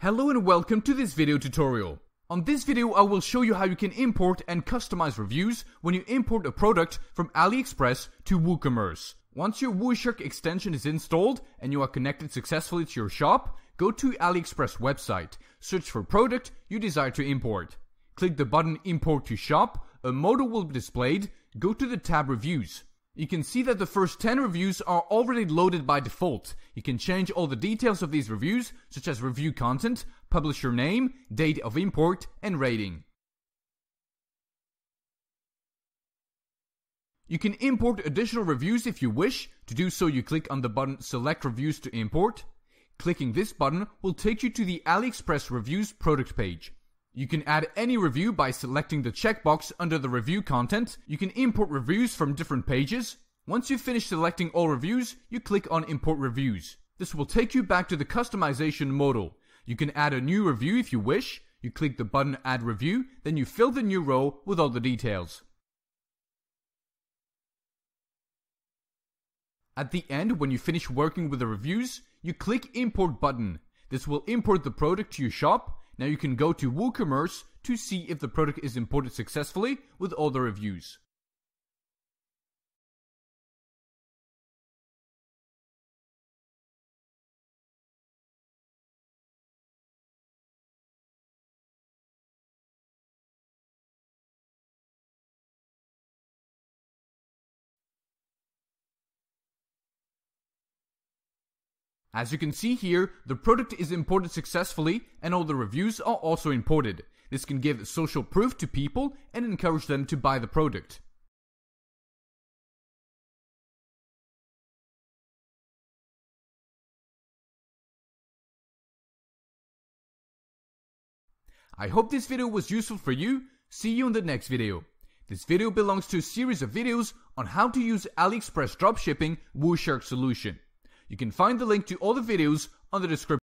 Hello and welcome to this video tutorial. On this video I will show you how you can import and customize reviews when you import a product from AliExpress to WooCommerce. Once your Wooshirk extension is installed and you are connected successfully to your shop, go to AliExpress website, search for product you desire to import. Click the button Import to Shop, a modal will be displayed, go to the tab Reviews. You can see that the first 10 reviews are already loaded by default. You can change all the details of these reviews, such as review content, publisher name, date of import, and rating. You can import additional reviews if you wish. To do so, you click on the button Select Reviews to import. Clicking this button will take you to the AliExpress Reviews product page. You can add any review by selecting the checkbox under the review content. You can import reviews from different pages. Once you finish selecting all reviews, you click on Import Reviews. This will take you back to the customization modal. You can add a new review if you wish. You click the button Add Review, then you fill the new row with all the details. At the end, when you finish working with the reviews, you click Import button. This will import the product to your shop. Now you can go to WooCommerce to see if the product is imported successfully with all the reviews. As you can see here, the product is imported successfully and all the reviews are also imported. This can give social proof to people and encourage them to buy the product. I hope this video was useful for you. See you in the next video. This video belongs to a series of videos on how to use AliExpress dropshipping Wooshirk solution. You can find the link to all the videos on the description.